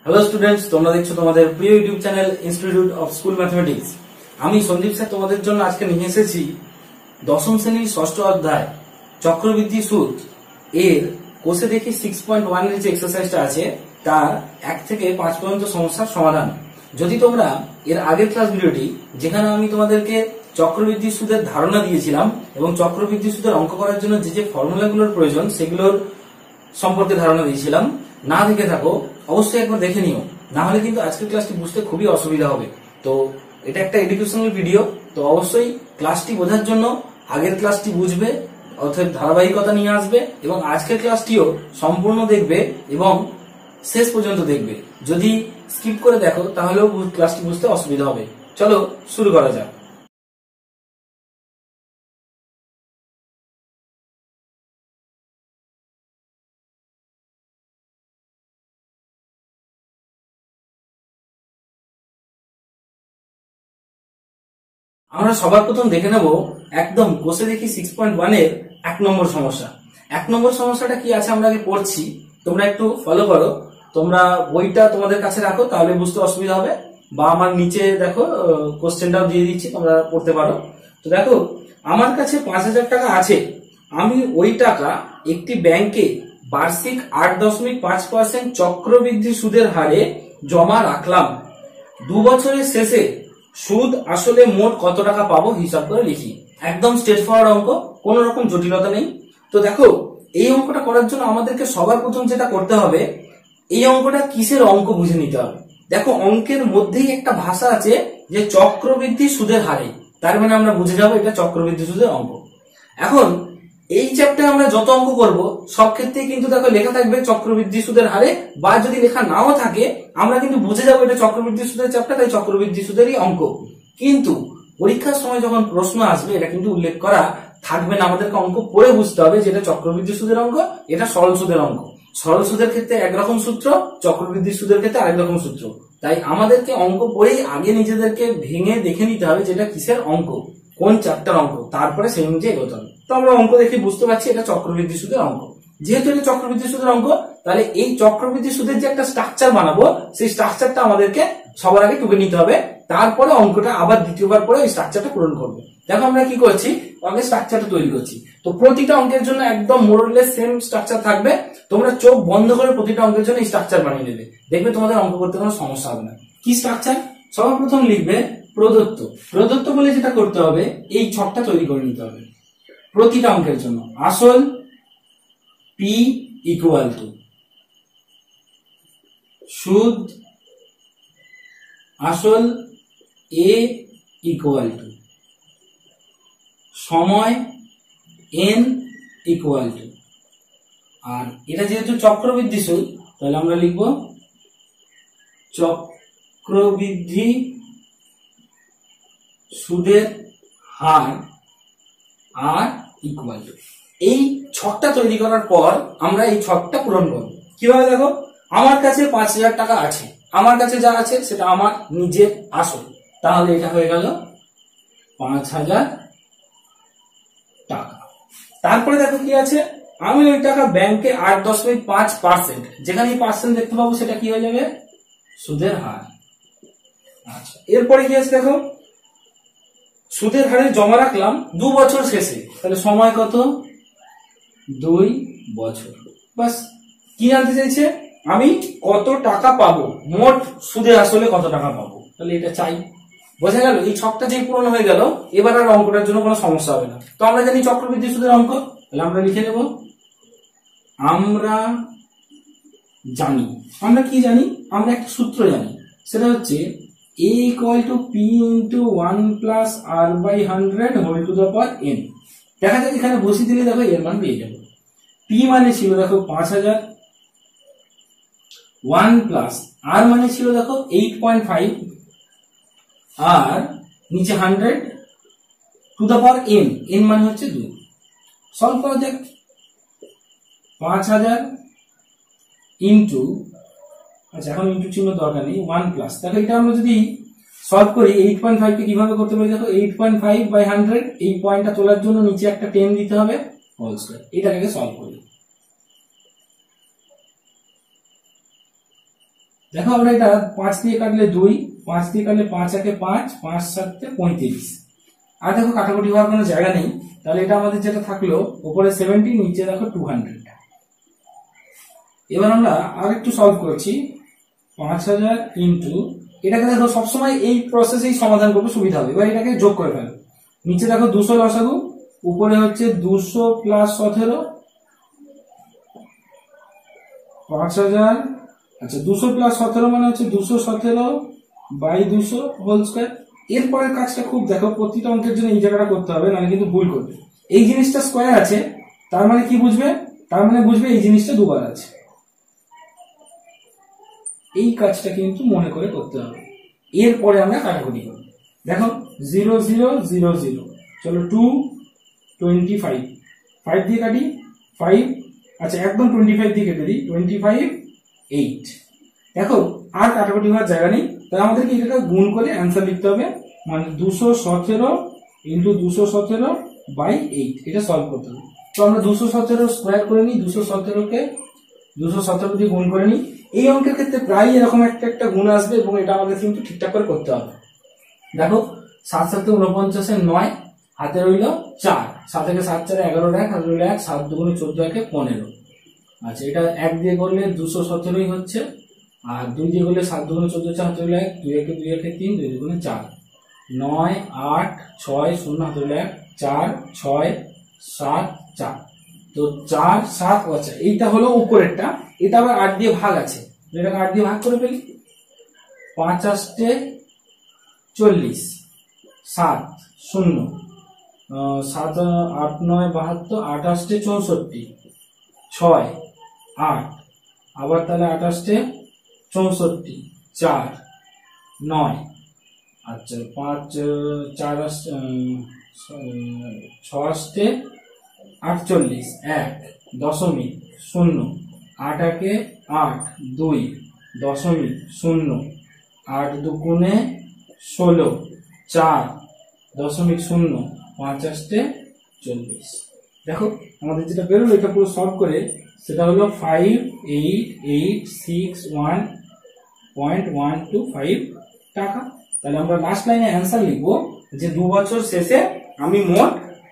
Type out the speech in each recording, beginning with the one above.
Hello students, তোমরা দেখছো তোমাদের প্রিয় YouTube channel Institute of School Mathematics. আমি সন্দীপ স্যার তোমাদের জন্য আজকে নিয়ে এসেছি দশম শ্রেণীর ষষ্ঠ অধ্যায় চক্রবৃদ্ধি সুদ এর কোষে দেখি 6.1 এর যে এক্সারসাইজটা আছে তার 1 থেকে 5 পর্যন্ত সমস্যার সমাধান। যদি তোমরা এর আগের ক্লাস ভিডিওটি, যেখানে আমি তোমাদেরকে চক্রবৃদ্ধি সুদের ধারণা দিয়েছিলাম এবং চক্রবৃদ্ধি সুদের অঙ্ক করার জন্য যে যে ফর্মুলাগুলোর প্রয়োজন সেগুলোর সম্পর্কে ধারণা দিয়েছিলাম, না দেখে থাকো অবশ্যই একবার দেখে নিও, না হলে কিন্তু আজকের ক্লাসটি বুঝতে খুবই অসুবিধা হবে। তো এটা একটা এডুকেশনাল ভিডিও, তো অবশ্যই ক্লাসটি বোঝার জন্য আগের ক্লাসটি বুঝবে, অর্থাৎ ধারাবাহিকতা নিয়ে আসবে এবং আজকের ক্লাসটিও সম্পূর্ণ দেখবে এবং শেষ পর্যন্ত দেখবে। যদি স্কিপ করে দেখো তাহলেও ক্লাসটি বুঝতে অসুবিধা হবে। চলো শুরু করা যাক। আমরা সবার প্রথম দেখে নেব একদম কোষে দেখি 6.1 এর 1 নম্বর সমস্যা। 1 নম্বর সমস্যাটা কি আছে আমরা আগে পড়ছি, তোমরা একটু ফলো করো। তোমরা বইটা তোমাদের কাছে রাখো, তাহলে বুঝতে অসুবিধা হবে, বা আমার নিচে দেখো কোশ্চেনটাও দিয়ে দিচ্ছি, তোমরা পড়তে পারো। তো দেখো, আমার কাছে 5,000 টাকা আছে। আমি ওই টাকা একটি ব্যাংকে বার্ষিক 8.5% চক্রবৃদ্ধি সুদের হারে জমা রাখলাম। 2 বছরের শেষে সুদ আসলে মোট কত টাকা পাবো হিসাব করে লিখি। একদম স্ট্রেট ফরওয়ার্ড অঙ্ক, কোনো রকম জটিলতা নেই। তো দেখো, এই অঙ্কটা করার জন্য আমাদেরকে সবার প্রথম যেটা করতে হবে, এই অঙ্কটা কিসের অঙ্ক বুঝে নিতে হবে। দেখো, অঙ্কের মধ্যেই একটা ভাষা আছে যে চক্রবৃদ্ধি সুদের হারে, তার মানে আমরা বুঝে যাবো এটা চক্রবৃদ্ধি সুদের অঙ্ক। এখন এই চ্যাপ্টারে আমরা যত অঙ্ক করব সব ক্ষেত্রেই কিন্তু দেখো লেখা থাকবে চক্রবৃদ্ধি সুদের হারে, বা যদি লেখা নাও থাকে আমরা কিন্তু বুঝে যাবো এটা চক্রবৃদ্ধি সুদের চ্যাপ্টার, তাই চক্রবৃদ্ধি সুদেরই অঙ্ক। কিন্তু পরীক্ষার সময় যখন প্রশ্ন আসবে এটা কিন্তু উল্লেখ করা থাকবে না, আমাদেরকে অঙ্ক পড়ে বুঝতে হবে যে এটা চক্রবৃদ্ধি সুদের অঙ্ক, এটা সরল সুদের অঙ্ক। সরল সুদের ক্ষেত্রে একরকম সূত্র, চক্রবৃদ্ধি সুদের ক্ষেত্রে আরেক রকম সূত্র। তাই আমাদেরকে অঙ্ক পড়েই আগে নিজেদেরকে ভেঙে দেখে নিতে হবে যেটা কিসের অঙ্ক, কোন চ্যাপ্টার অঙ্ক, তারপরে সেই অনুযায়ী এগোতে হবে। তো আমরা অঙ্ক দেখে বুঝতে পারছি এটা চক্রবৃদ্ধি সুদের অঙ্ক। যেহেতু এটা চক্রবৃদ্ধি সুদের অঙ্ক, তাহলে এই চক্রবৃদ্ধি সুদের যে একটা স্ট্রাকচার বানাবো, সেই স্ট্রাকচারটা আমাদেরকে সবার আগে টুকে নিতে হবে, তারপরে অঙ্কটা আবার দ্বিতীয়বার পরে এই স্ট্রাকচারটা পূরণ করবো। দেখো আমরা কি করছি, আগে স্ট্রাকচারটা তৈরি করছি। তো প্রতিটা অঙ্কের জন্য একদম মোরলেস সেম স্ট্রাকচার থাকবে, তোমরা চোখ বন্ধ করে প্রতিটা অঙ্কের জন্য এই স্ট্রাকচার বানিয়ে নেবে, দেখবে তোমাদের অঙ্ক করতে কোনো সমস্যা হবে না। কি স্ট্রাকচার? সর্বপ্রথম লিখবে প্রদত্ত। প্রদত্ত বলে যেটা করতে হবে, এই ছকটা তৈরি করে নিতে হবে প্রতিটা অঙ্কের জন্য। আসল পি ইকুয়াল টু সুদ আসল এ ইকুয়াল টু সময় এন ইকুয়াল টু, আর এটা যেহেতু চক্রবৃদ্ধি সুদ তাহলে আমরা লিখব চক্রবৃদ্ধি সুদের হার আর ইকুয়াল টু। এই ছকটা তৈরি করার পর আমরা এই ছকটা পূরণ করব। কিভাবে? দেখো, আমার কাছে 5,000 টাকা আছে, আমার কাছে যা আছে সেটা আমার নিজের আসল, তাহলে এটা হয়ে গেল 5,000 টাকা। তারপরে দেখো কি আছে, আমি ওই টাকা ব্যাংকে 8.5%, যেখানে পার্সেন্ট দেখতে পাবো সেটা কি হয়ে যাবে, সুদের হার। আচ্ছা, এরপরে কি আছে দেখো, সুদের হারে জমা রাখলাম 2 বছর শেষে, তাহলে সময় কত, 2 বছর। বাস, কি জানতে চাইছে, আমি কত টাকা পাবো, মোট সুদে আসলে কত টাকা পাবো, তাহলে এটা চাই। বোঝা গেল? এই ছকটা যেই পূরণ হয়ে গেল, এবার আর অঙ্কটার জন্য কোনো সমস্যা হবে না। তো আমরা জানি চক্রবৃদ্ধি সুদের অঙ্ক, তাহলে আমরা লিখে নেব আমরা কি জানি, আমরা একটা সূত্র জানি, সেটা হচ্ছে a equal to p into 1 plus r by 100 whole to the power n। দেখা যাক এখানে বসিয়ে দিলে দেখো এর মান পেয়ে যাবো। p মানে ছিল দেখো 5,000, 1 প্লাস r মানে ছিল দেখো 8.5, আর নিচে 100 to the power n, n মানে হচ্ছে 2। সলভ করা যাক। 5,000 ইন্টু, আচ্ছা এখন ইন্টু চিহ্ন দরকার নেই, 1 প্লাস, দেখো এটা আমরা যদি সলভ করি 8.5 কে কিভাবে করতে পারি, দেখো 8.5 বাই 100, এই পয়েন্টটা তোলার জন্য নিচে একটা 10 দিতে হবে, হোল স্কয়ার। এটাকে সলভ করি, দেখো আমরা এটা 5 দিয়ে কাটলে 2, 5 দিয়ে কাটলে 5 একে 5, 5 7 35। আর দেখো কাটাকুটি হওয়ার কোনো জায়গা নেই, তাহলে এটা আমাদের যেটা থাকলো উপরে 70, নিচে দেখো 200। এবার আমরা আর একটু সলভ করছি। 5000 ইন্টু, এটাকে দেখো সবসময় এই প্রসেসেই সমাধান করবো, সুবিধা হবে। এবার এটাকে যোগ করে ফেলো। নিচে দেখো 200 লসাগু, উপরে হচ্ছে 200 প্লাস 17, 5000। আচ্ছা 200 প্লাস 17 মানে হচ্ছে 217 বাই 200 হোল স্কয়ার। এরপরের কাজটা খুব দেখো, প্রতিটা অঙ্কের জন্য এই জায়গাটা করতে হবে, নাহলে কিন্তু ভুল করবে। এই জিনিসটা স্কয়ার আছে, তার মানে কি বুঝবে? তার মানে বুঝবে এই জিনিসটা দুবার আছে। এই কাজটা কিন্তু মনে করে করতে হবে। এরপরে আমরা কাটাকুটি করব। দেখো 0 0 0 0, চলো 2 25, 5 দিয়ে কাটি 5, আচ্ছা একদম 25 দিয়ে কেটে দিই, 25 8। দেখো আর কাটাকুটি হওয়ার জায়গা নেই, তাই আমাদেরকে এটা গুণ করে অ্যান্সার লিখতে হবে, মানে 217 ইন্টু 217 বাই 8, এটা সলভ করতে হবে। তো আমরা 217 স্কোয়ার করে নিই, 217কে 217 দিয়ে গুণ করে নিই। এই অঙ্কের ক্ষেত্রে প্রায় এরকম একটা গুণ আসবে, এবং এটা আমাদের কিন্তু ঠিকঠাক করে করতে হবে। দেখো 7 7 49 9, হাতে রইল 4, 7 থেকে 7 4 11 1, হাতে রইল 1, 7 2 14 1 15। আচ্ছা এটা 1 দিয়ে করলে 217ই হচ্ছে, আর 2 দিয়ে করলে 7 2 14 4, হাতে রইল 1, 2 1 2 1 3, 2 2 4, 9 8 6 0, হাতে রইল 1, 4 6 7 4। তো 4 7, আচ্ছা এইটা হলো উপরেরটা, এটা আবার 8 দিয়ে ভাগ আছে, এটাকে 8 দিয়ে ভাগ করে ফেলি। 5 8 40, 7 0, 7 8 9 72, 8 8 64, 6 8, আবার তাহলে 8 8 64, 4 9, আচ্ছা 5 4 6 48, 1 দশমিক 0, 8 1 8, 2 দশমিক 0, 8 2 16, 4 দশমিক 0, 5 8 40। দেখো আমাদের যেটা বেরোলো এটা পুরো সলভ করে, সেটা হলো 588661.125 টাকা। তাহলে আমরা লাস্ট লাইনে অ্যান্সার লিখবো যে 2 বছর শেষে আমি মোট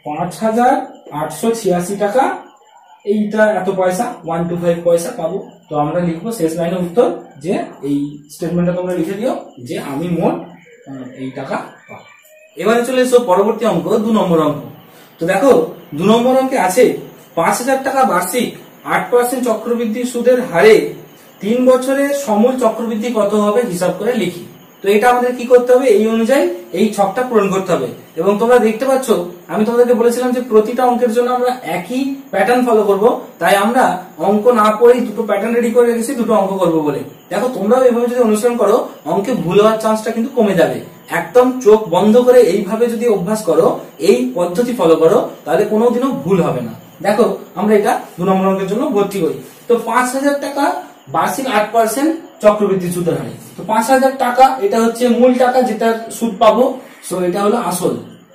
5886 টাকা, এইটা এত পয়সা 125 পয়সা পাবো। তো আমরা লিখবো শেষ লাইনের উত্তর, যে এই স্টেটমেন্টটা তোমরা লিখে দিও যে আমি মোট এই টাকা পাবো। এবারে চলে এসো পরবর্তী অঙ্ক, 2 নম্বর অঙ্ক। তো দেখো 2 নম্বর অঙ্কে আছে 5000 টাকা বার্ষিক 8% চক্রবৃদ্ধি সুদের হারে 3 বছরে সমূল চক্রবৃদ্ধি কত হবে হিসাব করে লিখি। তো এটা আমাদের কি করতে হবে, এই অনুযায়ী এই ছকটা পূরণ করতে হবে। এবং তোমরা দেখতে পাচ্ছ আমি তোমাদেরকে বলেছিলাম যে প্রতিটা অঙ্কের জন্য আমরা একই প্যাটার্ন ফলো করব, তাই আমরা অঙ্ক না পড়েই দুটো প্যাটার্ন রেডি করে রেখেছি, দুটো অঙ্ক করবো বলে। দেখো তোমরাও এইভাবে যদি অনুসরণ করো, অঙ্কে ভুল হওয়ার চান্সটা কিন্তু কমে যাবে। একদম চোখ বন্ধ করে এইভাবে যদি অভ্যাস করো, এই পদ্ধতি ফলো করো, তাহলে কোনোদিনও ভুল হবে না। দেখো আমরা এটা 2 নম্বর অঙ্কের জন্য ভর্তি করি। তো 5000 টাকা বার্ষিক 8% চক্রবৃদ্ধি সুদের হারে। তো 5000 টাকা এটা হচ্ছে মূল টাকা, যেটা সুদ পাবো। সো এটা হলো আসল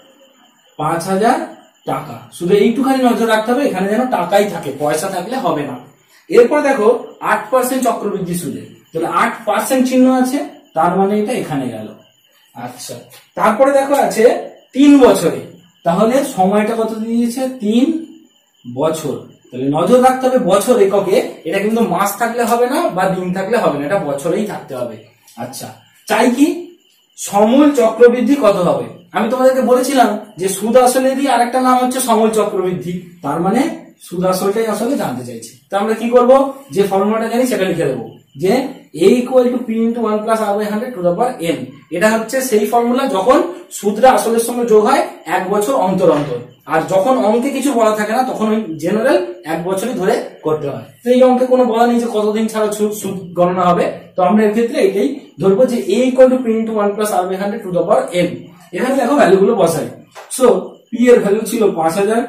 5000 টাকা। শুধু এইটুখানি নজর রাখতে হবে, এখানে যেন টাকাই থাকে, পয়সা থাকলে হবে না। এরপর দেখো 8% চক্রবৃদ্ধি সুদে, তাহলে 8% চিহ্ন আছে, তার মানে এটা এখানে গেল। আচ্ছা তারপরে দেখো আছে 3 বছরে, তাহলে সময়টা কত দিয়েছে, 3 বছর। তাহলে নজর রাখতে হবে বছর এককে, এটা কিন্তু মাস থাকলে হবে না বা দিন থাকলে হবে না, এটা বছরেই থাকতে হবে। আচ্ছা চাই কি, সমূল চক্রবৃদ্ধি কত হবে। আমি তোমাদেরকে বলেছিলাম যে সুদ আসলেরই আরেকটা নাম হচ্ছে সমূল চক্রবৃদ্ধি, তার মানে সুদ আসলটাই আসলে জানতে চাইছি। তো আমরা কি করব, যে ফর্মুলাটা জানি সেটা লিখে দেবো, যে a equal to p into 1 plus r by 100 to the power n। এটা হচ্ছে সেই ফর্মুলা যখন সুদটা আসলের সঙ্গে যোগ হয় 1 বছর অন্তর অন্তর, আর যখন অঙ্কে কিছু বলা থাকে না তখন ওই জেনারেল 1 বছরই ধরে করতে হয়। তো এই অঙ্কে কোনো বলা নেই যে কতদিন ছাড়া সুদ গণনা হবে, তো আমরা এর ক্ষেত্রে এটাই ধরবো যে a equal to p into 1 plus r by 100 to the power n। এখানে দেখো ভ্যালুগুলো বসাই। সো p এর ভ্যালু ছিল 5000,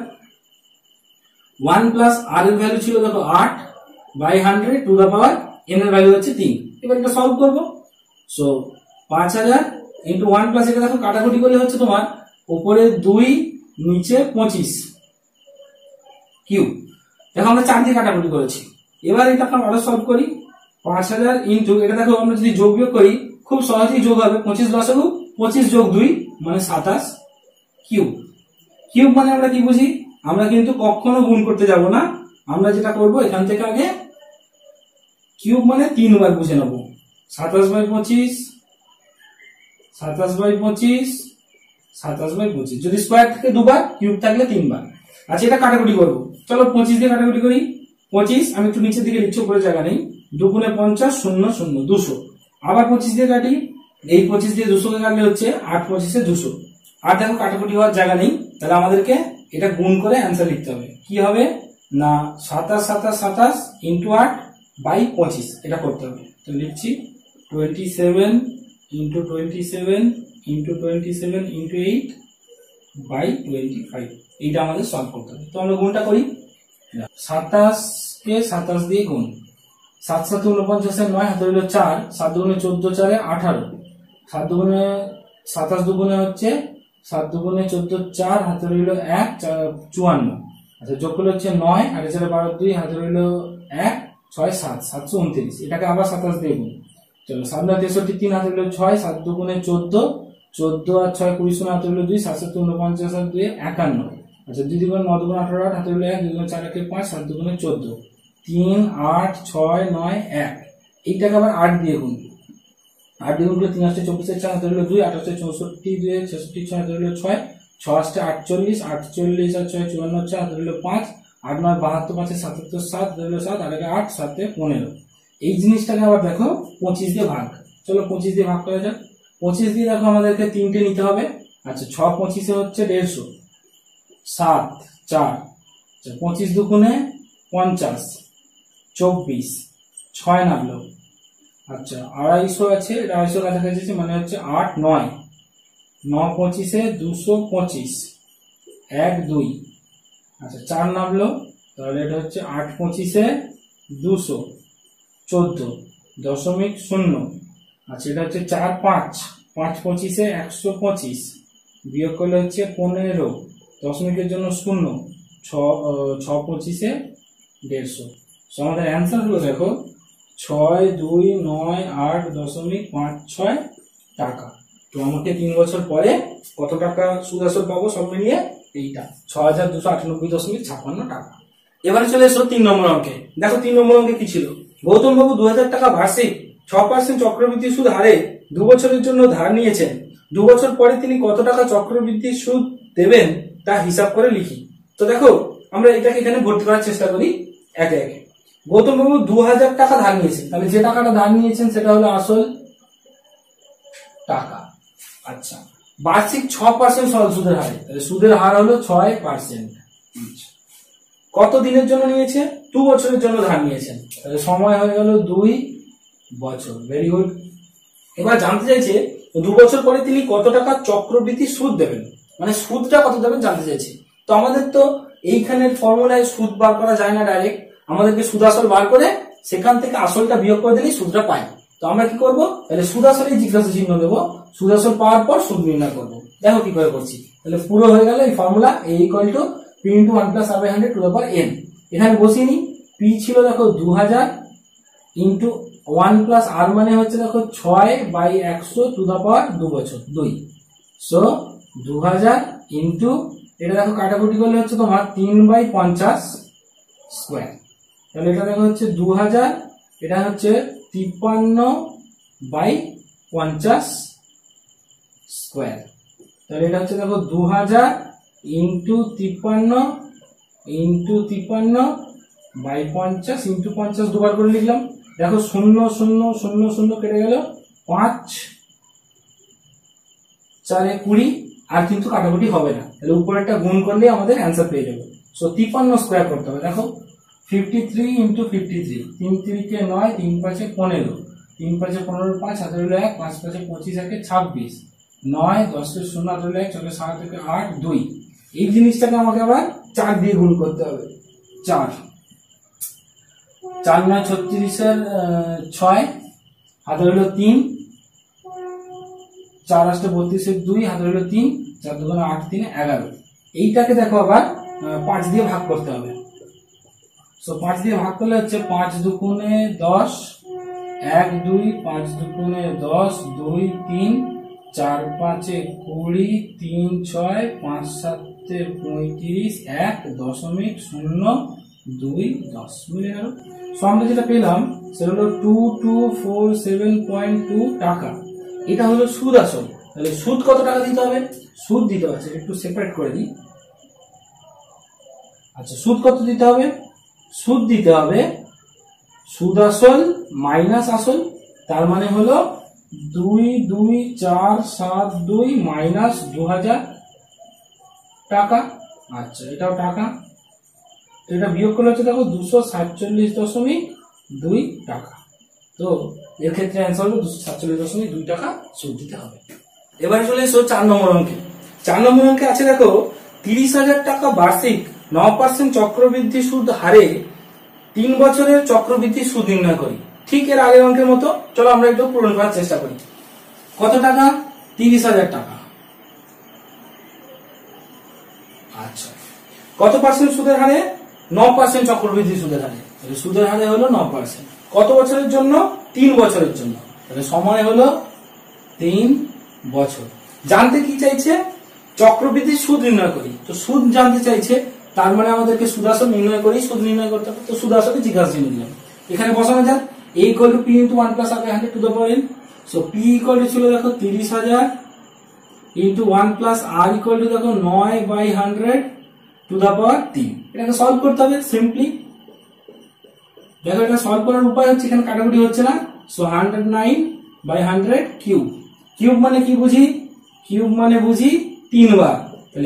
1 প্লাস r এর ভ্যালু ছিল দেখো 8 by 100 to the power n এর ভ্যালু হচ্ছে 3। এবার এটা সলভ করব। সো 5000 ইনটু 1 প্লাস, এটা দেখো কাটাকুটি করলে হচ্ছে তোমার উপরে 2 নিচে 25 কিউ। দেখো আমরা 4 দিয়ে কাটাকুটি করেছি। এবার এটা আমরা আরো সলভ করি। 5000 ইন্টু, এটা দেখো আমরা যদি যোগ বিয়োগ করি খুব সহজেই যোগ হবে। 25 লসাগু 25 যোগ 2 মানে 27 কিউব। কিউব মানে আমরা কি বুঝি, আমরা কিন্তু কখনো গুণ করতে যাব না, আমরা যেটা করব এখান থেকে আগে কিউব মানে 3 বার বুঝে নেব। 27/25, 27/25, 27/25, যদি স্কয়ার থাকে দুবার, কিউব থাকলে 3 বার। আচ্ছা এটা কাটাকুটি করব, চলো 25 দিয়ে কাটাকুটি করি। 25 আমি একটু নিচের দিকে লিখছি, উপরে জায়গা নেই। 2 গুণে 50, 0 0 200। আবার 25 দিয়ে কাটি, এই 25 দিয়ে 200 কে কাটলে হচ্ছে 8 25 এ 200। আর দেখো কাটাকুটি হওয়ার জায়গা নেই, তাহলে আমাদেরকে এটা গুণ করে অ্যান্সার লিখতে হবে। কি হবে না 27 27 27 ইন্টু 8 বাই 25, এটা করতে হবে। তো লিখছি 27 ইন্টু 27 ইন্টু 27 ইন্টু 8 বাই 25, এইটা আমাদের সলভ করতে হবে। তো আমরা গুণটা করি, 27 কে 27 দিয়ে গুণ, 7 7 49 9, হাতে রইল 4, 7 দুগুণে 14 4 18, 7 দুগুণে 27 দুগুণে হচ্ছে 7 দুগুণে 14 4, হাতে রইল 1 54। আচ্ছা যোগ করলে হচ্ছে 9, 8 4 12 2, হাতে রইল 1 6 7 729। এটাকে আবার 27 দিয়ে গুণ, চলো 7 9 63 3, হাতে রইল 6, 7 দুগুণে 14 14 আর 6 20 0, হাতে রইল 2, 7 7 49 আর 2 51। আচ্ছা 2 দুগুণে 9 দুগুণে 18 8, হাতে রইল 1, 2 দুগুণে 4 1 5, 7 দুগুণে 14 3 8 6 9 1। এইটাকে আবার 8 দিয়ে গুণ, 8 দিয়ে গুণ করলে 3 8 24 4, হাতে রইল 2, 8 8 64 2 66 6, হাতে রইল 6 6 8 48 48 আর 6 54 4, হাতে রইল 5 8 9 72 5 77 7, হাতে রইল 7 8 8 7 15। এই জিনিসটাকে আবার দেখো 25 দিয়ে ভাগ, চলো 25 দিয়ে ভাগ করা যাক। 25 দিয়ে দেখো আমাদেরকে 3টে নিতে হবে। আচ্ছা 6 25 এ হচ্ছে 150, 7 4, 25 দুগুণে 50 24, 6 নামলো। আচ্ছা 250 আছে, 250 কাছাকাছি, মানে হচ্ছে 8 9 9 25 এ 225 1 2। আচ্ছা 4 নামলো, তাহলে এটা হচ্ছে 8 25 এ 214.0। আচ্ছা এটা হচ্ছে 4 5 5 25 এ 125, বিয়োগ করলে হচ্ছে 15, দশমিকের জন্য 0, 6 25 এ 150। আমাদের অ্যান্সার হলো দেখো 6298.56 টাকা। তো আমাকে 3 বছর পরে কত টাকা সুদ আসল পাবো সব মিলিয়ে এইটা 6298.56 টাকা। এবারে চলে এসো 3 নম্বর অঙ্কে। দেখো 3 নম্বর অঙ্কে কি ছিল, গৌতম বাবু 2000 টাকা বার্ষিক 6% চক্রবৃদ্ধি সুদ হারে 2 বছরের জন্য ধার নিয়েছেন। 2 বছর পরে তিনি কত টাকা চক্রবৃদ্ধি সুদ দেবেন তা হিসাব করে লিখি। তো দেখো আমরা এটাকে এখানে ভর্তি করার চেষ্টা করি একে একে। গৌতম বাবু 2000 টাকা ধার নিয়েছেন, তাহলে যে টাকাটা ধার নিয়েছেন সেটা হলো আসল টাকা। আচ্ছা বার্ষিক 6% সরল সুদের হারে, তাহলে সুদের হার হলো 6%। কত দিনের জন্য নিয়েছে, 2 বছরের জন্য ধার নিয়েছেন, তাহলে সময় হয়ে গেল 2 বছর। Very good. এবার জানতে চাইছে 2 বছর পরে তিনি কত টাকা চক্রবৃদ্ধি সুদ দেবেন, মানে সুদটা কত দেবেন জানতে চাইছে। তো আমাদের তো এইখানের ফর্মুলায় সুদ বার করা যায় না ডাইরেক্ট, আমাদেরকে সুদ আসল বার করে সেখান থেকে আসলটা বিয়োগ করে দিলেই সুদটা পাই। তো আমরা কি করব, তাহলে সুদ আসলেই জিজ্ঞাসা চিহ্ন দেবো, সুদ আসল পাওয়ার পর সুদ নির্ণয় করবো। দেখো কি করে করছি, তাহলে পুরো হয়ে গেল এই formula a = p × 1 + r/100 to the power n। এখানে বসিয়ে নি, p ছিল দেখো 2000 ইন্টু 1 + r মানে হচ্ছে দেখো 6/100 to the power 2 বছর 2। সো 2000 ইন্টু এটা দেখো কাটাকুটি করলে হচ্ছে তোমার 3/50 স্কয়ার, তাহলে এটা দেখো হচ্ছে 2000, এটা হচ্ছে 53/50 স্কয়ার, তাহলে এটা হচ্ছে দেখো 2000 ইন্টু 53 ইন্টু 53/50 ইন্টু 50 দুবার করে লিখলাম। দেখো 0 0 0 0 কেটে গেল, 5 4 20, আর কিন্তু কাটাকুটি হবে না, তাহলে উপরেরটা গুণ করলে আমাদের অ্যান্সার পেয়ে যাবে। সো 53 স্কয়ার করতে হবে। দেখো 53 ইন্টু 53, 3 3 কে 9, 3 5 15, 3 5 15 5, হাতে রইল 1, 5 5 25 1 26, 9 10 0 হাতে রইল 1, 4 7 8 2। এই জিনিসটাকে আমাকে আবার 4 দিয়ে গুণ করতে হবে। 4 4 9 36 এর 6, হাতে রইল 3, 4 8 32 এর 2, হাতে রইল 3, 4 2 8 3 11। এইটাকে দেখো আবার 5 দিয়ে ভাগ করতে হবে। সো 5 দিয়ে ভাগ করলে হচ্ছে 5 2 10, 1 2 5 দুগুণে 10, 2 3 4 5 20, 3 6 5 7 35, 1.020 মিলে গেল। সো আমরা যেটা পেলাম সেটা হলো 2247.2 টাকা। এটা হলো সুদ আসল। তাহলে সুদ কত টাকা দিতে হবে? সুদ দিতে হচ্ছে একটু সেপারেট করে দিই। আচ্ছা, সুদ কত দিতে হবে? সুদ দিতে হবে সুদ আসল মাইনাস আসল, তার মানে হলো 22472 মাইনাস 2000 টাকা। আচ্ছা, এটাও টাকা, এটা বিয়োগ করলে হচ্ছে দেখো 247.2 টাকা। তো এর ক্ষেত্রে অ্যান্সার হলো 247.2 টাকা সুদ দিতে হবে। এবারে চলে এসো 4 নম্বর অঙ্কে। 4 নম্বর অঙ্কে আছে দেখো 30,000 টাকা বার্ষিক 9% চক্রবৃদ্ধি সুদ হারে 3 বছরের চক্রবৃদ্ধি সুদ নির্ণয় করি। ঠিক এর আগের অঙ্কের মতো চলো আমরা একটু পূরণ করার চেষ্টা করি। কত টাকা? 30,000 টাকা। আচ্ছা, কত পার্সেন্ট সুদের হারে? 9% চক্রবৃদ্ধি সুদের হারে। তাহলে সুদের হারে হলো 9%। কত বছরের জন্য? 3 বছরের জন্য। তাহলে সময় হলো 3 বছর। জানতে কি চাইছে? চক্রবৃদ্ধি সুদ নির্ণয় করি। তো সুদ জানতে চাইছে, তার মানে আমাদেরকে সুদ আসল নির্ণয় করি সুদ নির্ণয় করতে হবে। তো সুদ আসলে জিজ্ঞাসা চিহ্ন দিলাম। এখানে বসানো যাক a = p × 1 + r/100 to the power n। So p ছিল দেখো 30,000 × 1 + r দেখো 9/100 টু দ্য পাওয়ার 3। এটাকে সলভ করতে হবে সিম্পলি। দেখো এটা সলভ করার উপায় হচ্ছে এখানে কাটাকুটি হচ্ছে না। So 109/100 cube. কিউব মানে কি বুঝি? কিউব মানে বুঝি 3 বার। তাহলে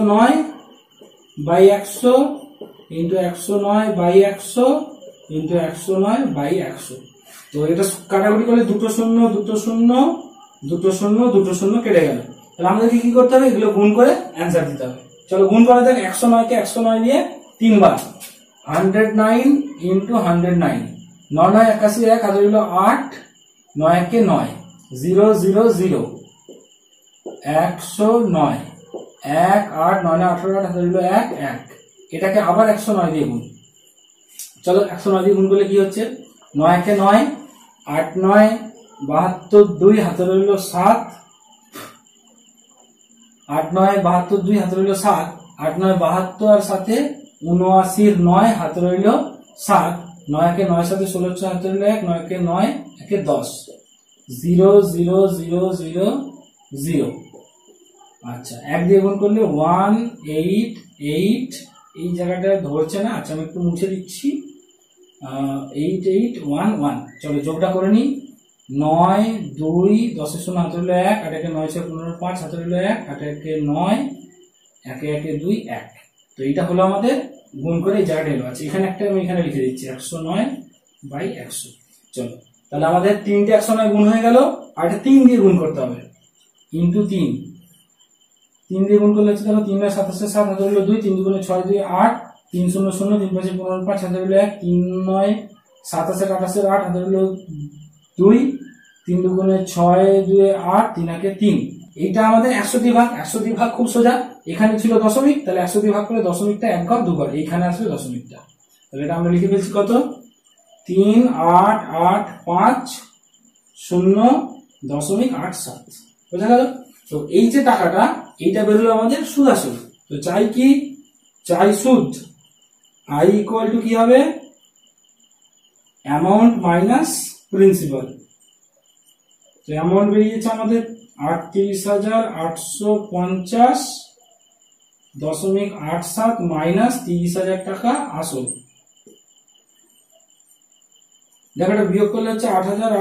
109/100 × 109/100 × 109/100। তো এটা কাটাকুটি করলে 2 0 2 0 2 0 2 0 কেটে গেল। তাহলে আমাদেরকে কি করতে হবে? এগুলো গুণ করে অ্যান্সার দিতে হবে। চলো গুণ করে দেখ। 109 কে 109 দিয়ে 3 বার। 109 × 109, 9 9 81, 1 হাতে হলো 8, 9 কে 9, 0 0 0, 109, 1 8 9 18, 8 হাতে হলো 1 1। এটাকে আবার 109 দিয়ে গুণ। চলো 109 দিয়ে গুণ করলে কি হচ্ছে? 9 কে 9, 8 9 72, 2 হাতে হলো 7, 8 9 72, 2 হাতে হলো 7, 8 9 72 আর সাথে 79 9 হাতে রইল 7, 9 কে 9 সাথে 16 হাতে রইল 1, 9 কে 9 1 10, 0 0 0 0 0। আচ্ছা, 1 দিয়ে গুণ করলে 1 8 8, এই জায়গাটা ধরছে না। আচ্ছা, আমি একটু মুছে দিচ্ছি। 8 8 1 1। চলো যোগটা করে নিই। 9 2 10 এর শূন্য হাতে রইল 1, 8 1 9 6 15 5 হাতে রইল 1, 8 1 9 1 1 2 1। তো এইটা হলো আমাদের গুণ করে এই জায়গাটা এলো। আচ্ছা, এখানে একটা আমি এখানে লিখে দিচ্ছি 109/100। চলো, তাহলে আমাদের 3টে 109 গুণ হয়ে গেল। আর এটা 3 দিয়ে গুণ করতে হবে। ইনটু 3, 3 দিয়ে গুণ করলে হচ্ছে দেখো 3 9 27 7 হাতে হলো 2, 3 2 6 2 8, 3 0 0, 3 5 15 5 হাতে হলো 1, 3 9 27 28 8 হাতে হলো 2, 3 2 6 2 8, 3 1 3। এইটা আমাদের 100 দিয়ে ভাগ। 100 দিয়ে ভাগ খুব সোজা। এখানে ছিল দশমিক, তাহলে 100 দিয়ে ভাগ করলে দশমিকটা 1 ঘর 2 ঘর, এইখানে আসবে দশমিকটা। তাহলে এটা আমরা লিখে ফেলছি কত? 3 8 8 5 0.87। বোঝা গেল? তো এই যে টাকাটা, এইটা বেরোলো আমাদের সুদ আসল। তো চাই কি? চাই সুদ। I = কি হবে? Amount minus principal. তো অ্যামাউন্ট বেরিয়েছে আমাদের 38,850.87 মাইনাস 30,000 টাকা আসল। দেখো এটা বিয়োগ করলে হচ্ছে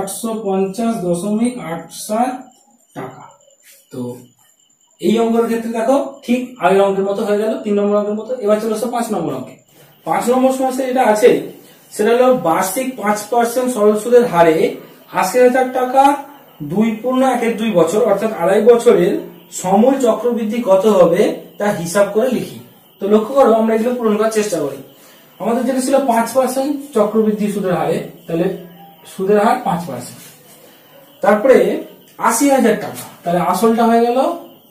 8,850.87 টাকা। তো এই অঙ্কের ক্ষেত্রে দেখো ঠিক আগের অঙ্কের মতো হয়ে গেল, 3 নম্বর অঙ্কের মতো। এবার চলে আসো 5 নম্বর অঙ্কে। 5 নম্বর সমস্যা যেটা আছে সেটা হলো বার্ষিক 5% সরল সুদের হারে 80,000 টাকা 2.12 বছর অর্থাৎ 2.5 বছরের সমূল চক্রবৃদ্ধি কত হবে তা হিসাব করে লিখি। তো লক্ষ্য করো, আমরা এগুলো পূরণ করার চেষ্টা করি। আমাদের যেটা ছিল 5% চক্রবৃদ্ধি সুদের হারে, তাহলে সুদের হার 5%। তারপরে 80,000 টাকা, তাহলে আসলটা হয়ে গেল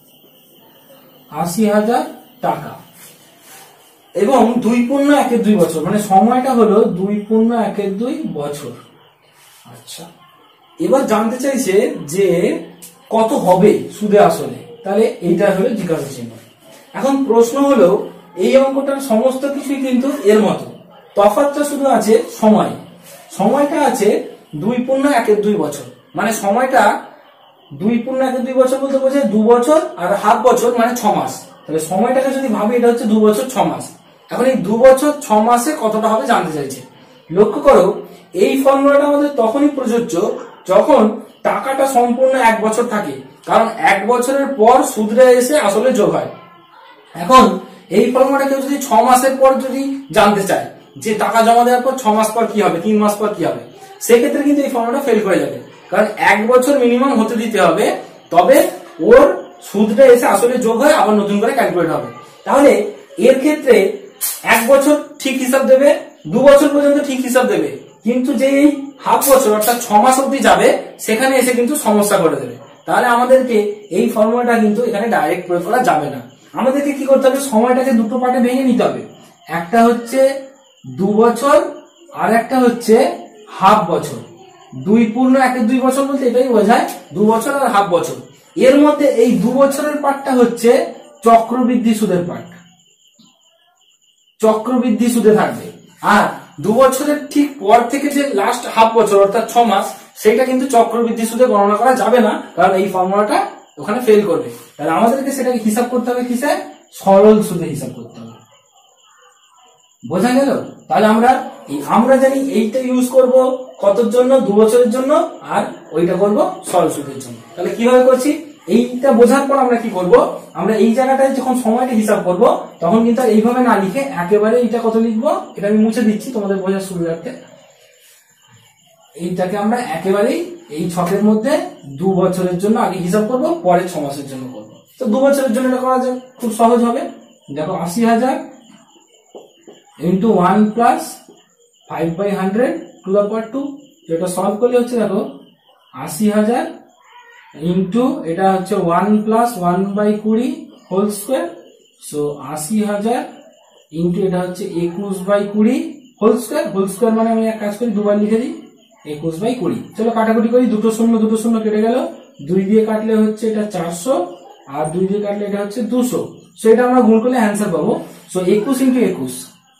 80,000 টাকা এবং 2.12 বছর, মানে সময়টা হলো 2.12 বছর। আচ্ছা, এবার জানতে চাইছে যে কত হবে সুদে আসলে, তাহলে এইটা হলো জিজ্ঞাসা চিহ্ন। এখন প্রশ্ন হলো এই অঙ্কটার সমস্ত কিছুই কিন্তু এর মতো, তফাৎটা শুধু আছে সময়। সময়টা আছে 2.1 বছর, মানে সময়টা 2.1 বছর বলতে বোঝায় 2 বছর আর হাফ বছর মানে 6 মাস। তাহলে সময়টাকে যদি ভাবি এটা হচ্ছে 2 বছর 6 মাস। এখন এই 2 বছর 6 মাসে কতটা হবে জানতে চাইছে। লক্ষ্য করো এই ফর্মুলাটা আমাদের তখনই প্রযোজ্য যখন টাকাটা সম্পূর্ণ 1 বছর থাকে, কারণ 1 বছরের পর সুদটা এসে আসলে যোগ হয়। এখন এই ফর্মুলাটা কেউ যদি 6 মাসের পর যদি জানতে চায় যে টাকা জমা দেওয়ার পর 6 মাস পর কি হবে, 3 মাস পর কি হবে, সেক্ষেত্রে কিন্তু এই ফর্মুলাটা ফেল করে যাবে, কারণ 1 বছর মিনিমাম হতে দিতে হবে, তবে ওর সুদটা এসে আসলে যোগ হয়, আবার নতুন করে ক্যালকুলেট হবে। তাহলে এর ক্ষেত্রে 1 বছর ঠিক হিসাব দেবে, 2 বছর পর্যন্ত ঠিক হিসাব দেবে, কিন্তু যে এই হাফ বছর অর্থাৎ 6 মাস অব্দি যাবে সেখানে এসে কিন্তু সমস্যা করে দেবে। তাহলে আমাদেরকে এই ফর্মুলাটা কিন্তু এখানে ডাইরেক্ট প্রয়োগ করা যাবে না। আমাদেরকে কি করতে হবে, সময়টাকে দুটো পার্টে ভেঙে নিতে হবে। একটা হচ্ছে 2 বছর আর একটা হচ্ছে হাফ বছর। 2.1 বছর বলতে এটাই বোঝায় 2 বছর আর হাফ বছর। এর মধ্যে এই 2 বছরের পার্টটা হচ্ছে চক্রবৃদ্ধি সুদের পার্ট, চক্রবৃদ্ধি সুদে থাকবে। আর 2 বছরের ঠিক পর থেকে যে লাস্ট হাফ বছর অর্থাৎ 6 মাস, সেটা কিন্তু চক্রবৃদ্ধি সুদে গণনা করা যাবে না, কারণ এই ফর্মুলাটা ওখানে ফেল করবে। তাহলে আমাদেরকে সেটাকে হিসাব করতে হবে কিসে, সরল সুদে হিসাব করতে হবে। বোঝা গেল? তাহলে আমরা জানি এইটা ইউজ করব কতর জন্য, 2 বছরের জন্য, আর ওইটা করব সরল সুদের জন্য। তাহলে কিভাবে করছি, এইটা বোঝার পর আমরা কি করব, আমরা এই জায়গাটায় যখন সময়টা হিসাব করব তখন কিন্তু আর এইভাবে না লিখে একেবারে এইটা কত লিখবো, এটা আমি মুছে দিচ্ছি তোমাদের বোঝার সুবিধার্থে। এইটাকে আমরা একেবারেই এই ছকের মধ্যে 2 বছরের জন্য আগে হিসাব করব, পরে 6 মাসের জন্য করব। তো 2 বছরের জন্য এটা করা যায়, খুব সহজ হবে। দেখো 80,000 into 1 plus 5/100 to the power 2, যেটা সলভ করলে হচ্ছে দেখো 80,000 ইন্টু এটা হচ্ছে 1 plus 1/20 whole square, so 80,000 into এটা হচ্ছে 21/20 হোল স্কোয়ার। হোল স্কোয়ার মানে আমি এক কাজ করি, দুবার লিখে দিই 21/20। চলো কাটাকুটি করি, দুটো শূন্য কেটে গেল, 2 দিয়ে কাটলে হচ্ছে এটা 400 আর 2 দিয়ে কাটলে এটা হচ্ছে 200। সো এটা আমরা গুণ করলে অ্যান্সার পাবো। সো 21 ইন্টু 21,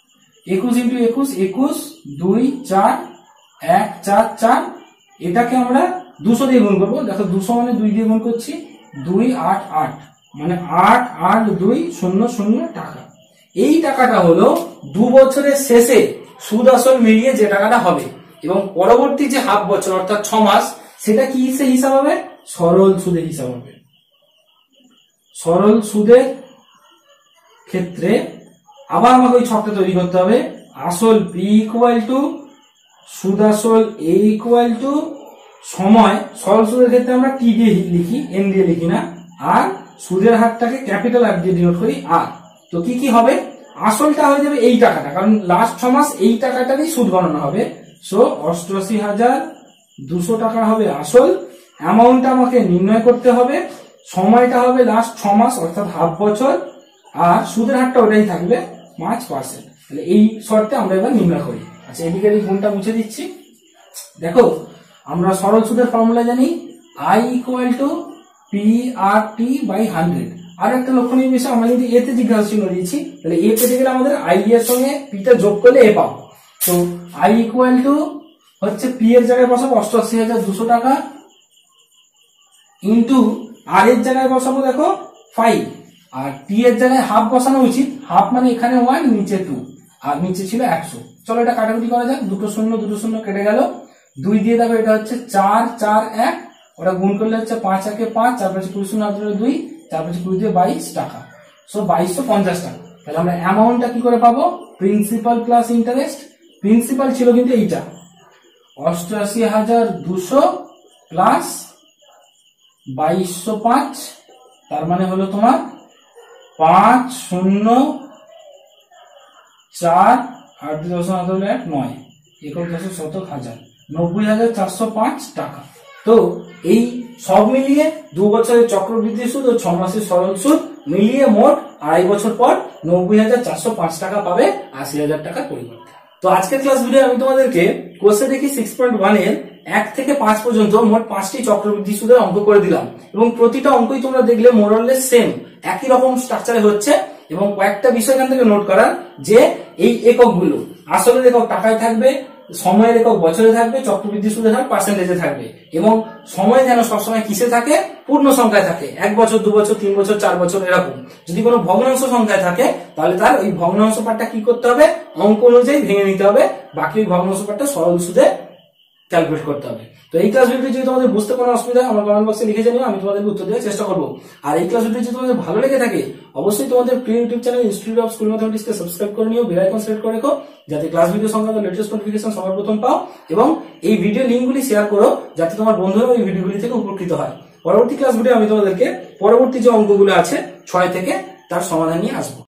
21 2 4 1 4 4, এটাকে আমরা 200 দিয়ে গুণ করবো। দেখো 200 মানে 2 দিয়ে গুণ করছি, 2 8 8 মানে 8 8 2 0 0 টাকা। এই টাকাটা হলো 2 বছরের শেষে সুদ আসল মিলিয়ে যে টাকাটা হবে, এবং পরবর্তী যে হাফ বছর অর্থাৎ 6 মাস সেটা কি হিসাব হবে, সরল সুদের হিসাব হবে। সরল সুদের ক্ষেত্রে আবার আমাকে ওই ছকটা তৈরি করতে হবে। আসল P ইকুয়াল টু সুদ আসল A ইকুয়াল টু সময়, সরল সুদের ক্ষেত্রে আমরা T দিয়ে লিখি, N দিয়ে লিখি না, আর সুদের হারটাকে ক্যাপিটাল আর দিয়ে ডিনোট করি আর। তো কি হবে, আসলটা হয়ে যাবে এই টাকাটা, কারণ লাস্ট 6 মাস এই টাকাটারই সুদ গণনা হবে। সো 88,200 টাকা হবে আসল। অ্যামাউন্টটা আমাকে নির্ণয় করতে হবে, সময়টা হবে লাস্ট 6 মাস অর্থাৎ হাফ বছর, আর সুদের হারটা ওটাই থাকবে 5%। তাহলে এই শর্তে আমরা এবার নির্ণয় করি। আচ্ছা, এদিকে এই গুণটা মুছে দিচ্ছি। দেখো আমরা সরল সুদের ফর্মুলা জানি, I ইকুয়াল টু PRT/100। আর একটা লক্ষণীয় বিষয়, আমরা যদি এতে জিজ্ঞাসা চিহ্ন দিয়েছি, তাহলে এ পেতে গেলে আমাদের I এর সঙ্গে পিটা যোগ করলে এ পাবো। তো I ইকুয়াল টু হচ্ছে P এর জায়গায় বসাবো 88,200 টাকা, ইন্টু আর এর জায়গায় বসাবো দেখো 5, আর T এর জায়গায় হাফ বসানো উচিত, হাফ মানে এখানে 1 নিচে 2 আর নিচে ছিল 100। চলো এটা কাটাকুটি করা যাক, দুটো শূন্য কেটে গেল, 2 দিয়ে দেবো এটা হচ্ছে 4 4 1, ওটা গুণ করলে হচ্ছে 5 1 5, 4 5 20 2, 4 5 20 দিয়ে 22 টাকা। সো 2250 টাকা। তাহলে আমরা অ্যামাউন্টটা কি করে পাবো, প্রিন্সিপাল প্লাস ইন্টারেস্ট। প্রিন্সিপাল ছিল কিন্তু এইটা 88,200 প্লাস 2205, তার মানে হলো তোমার 504 8 9 1,000 90,405 টাকা। তো এই সব মিলিয়ে 2 বছরের চক্রবৃদ্ধি সুদ ও 6 মাসের সরল সুদ মিলিয়ে মোট 2.5 বছর পর 90,405 টাকা পাবে 80,000 টাকার পরিবর্তে। তো আজকের ক্লাস ভিডিও আমি তোমাদেরকে কোর্সে দেখি 6.1 এর 1 থেকে 5 পর্যন্ত মোট 5টি চক্রবৃদ্ধি সুদের অঙ্ক করে দিলাম এবং প্রতিটা অঙ্কই তোমরা দেখলে মোরলেস সেম একই রকম স্ট্রাকচারে হচ্ছে এবং কয়েকটা বিষয় এখান থেকে নোট করার যে এই এককগুলো আসলের একক টাকায় থাকবে, সময়ের একক বছরে থাকবে, চক্রবৃদ্ধি সুদের হার পার্সেন্টেজে থাকবে এবং সময় যেন সবসময় কিসে থাকে, পূর্ণ সংখ্যায় থাকে। 1 বছর, 2 বছর, 3 বছর, 4 বছর এরকম। যদি কোনো ভগ্নাংশ সংখ্যায় থাকে তাহলে তার ওই ভগ্নাংশ পার্টটা কি করতে হবে, অঙ্ক অনুযায়ী ভেঙে নিতে হবে, বাকি ওই ভগ্নাংশ পার্টটা সরল সুদে ক্যালকুলেট করতে হবে। তো এই ক্লাস ভিডিও যদি তোমাদের বুঝতে কোনো অসুবিধা হয় আমার কমেন্ট বক্সে লিখে জানিও, আমি তোমাদেরকে উত্তর দেওয়ার চেষ্টা করবো। আর এই ক্লাস ভিডিও যদি তোমাদের ভালো লেগে থাকে অবশ্যই তোমাদের প্রিয় YouTube channel Institute of School ম্যাথমেটিক্সকে সাবস্ক্রাইব করে নিও, বেল আইকন সেট করে রেখো যাতে ক্লাস ভিডিও সংক্রান্ত লেটেস্ট নোটিফিকেশন সবার প্রথম পাও এবং এই ভিডিও লিঙ্কগুলি শেয়ার করো যাতে তোমার বন্ধুরা এই ভিডিওগুলি থেকে উপকৃত হয়। পরবর্তী ক্লাস ভিডিও আমি তোমাদেরকে পরবর্তী যে অঙ্কগুলো আছে 6 থেকে তার সমাধান নিয়ে আসবো।